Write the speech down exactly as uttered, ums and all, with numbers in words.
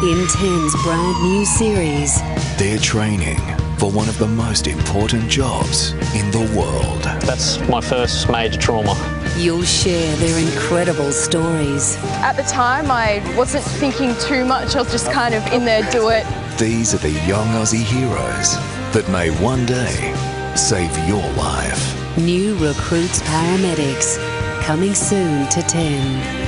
In ten's brand new series, they're training for one of the most important jobs in the world. That's my first major trauma. You'll share their incredible stories. At the time, I wasn't thinking too much. I was just kind of in there, do it. These are the young Aussie heroes that may one day save your life. New Recruits Paramedics, coming soon to ten.